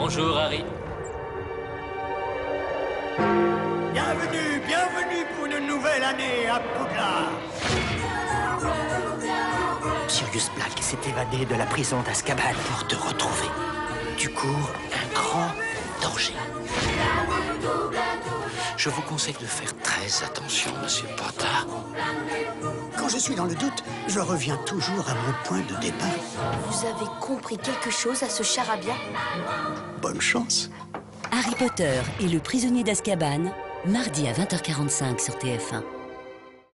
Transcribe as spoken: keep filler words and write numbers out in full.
Bonjour, Harry. Bienvenue, bienvenue pour une nouvelle année à Poudlard. Sirius Black s'est évadé de la prison d'Azkaban pour te retrouver. Tu cours un grand danger. Je vous conseille de faire très attention, Monsieur Potter. Quand je suis dans le doute, je reviens toujours à mon point de départ. Vous avez compris quelque chose à ce charabia? Bonne chance. Harry Potter et le prisonnier d'Azkaban, mardi à vingt heures quarante-cinq sur T F un.